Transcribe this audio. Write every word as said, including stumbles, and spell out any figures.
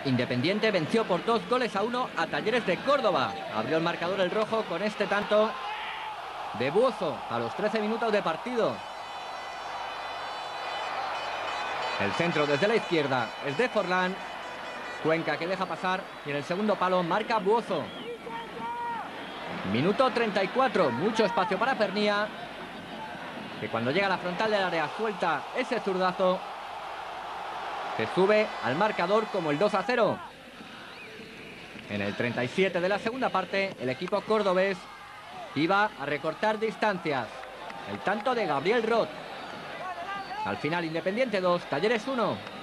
Independiente venció por dos goles a uno a Talleres de Córdoba. Abrió el marcador el rojo con este tanto de Buoso a los trece minutos de partido. El centro desde la izquierda es de Forlán. Cuenca que deja pasar y en el segundo palo marca Buoso. Minuto treinta y cuatro, mucho espacio para Pernía, que cuando llega a la frontal del área suelta ese zurdazo que sube al marcador como el dos a cero. En el treinta y siete de la segunda parte, el equipo cordobés iba a recortar distancias. El tanto de Gabriel Roth. Al final, Independiente dos, Talleres uno.